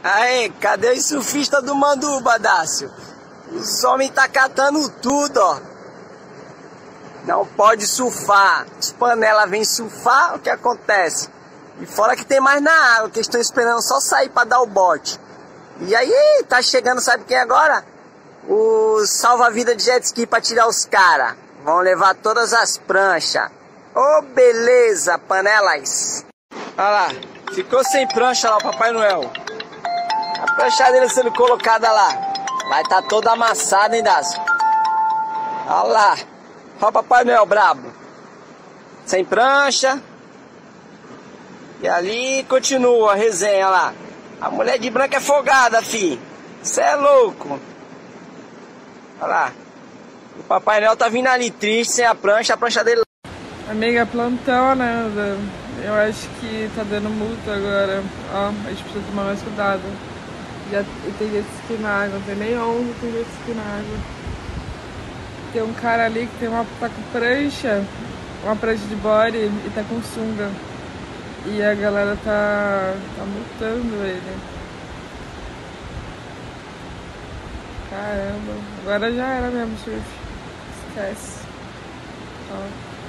Aê, cadê os surfistas do Manduba, Dácio? Os homens tá catando tudo, ó. Não pode surfar. As panelas vêm surfar, o que acontece? E fora que tem mais na água, que estão esperando só sair pra dar o bote. E aí, tá chegando, sabe quem agora? O salva-vida de jet ski pra tirar os caras. Vão levar todas as pranchas. Ô, beleza, panelas. Olha lá, ficou sem prancha lá o Papai Noel. A pranchadeira sendo colocada lá. Vai tá toda amassada, hein, Dácio? Olha lá. Olha o Papai Noel brabo. Sem prancha. E ali continua a resenha lá. A mulher de branco é folgada, fi. Cê é louco. Olha lá. O Papai Noel tá vindo ali triste, sem a prancha dele. Amiga, plantão, né? Eu acho que tá dando multa agora. Ó, a gente precisa tomar mais cuidado. Já tem jet ski na água, não tem nem onde tem jet ski na água. Tem um cara ali que tá com prancha, uma prancha de body e tá com sunga. E a galera tá multando ele. Caramba, agora já era mesmo surf. Esquece. Ó.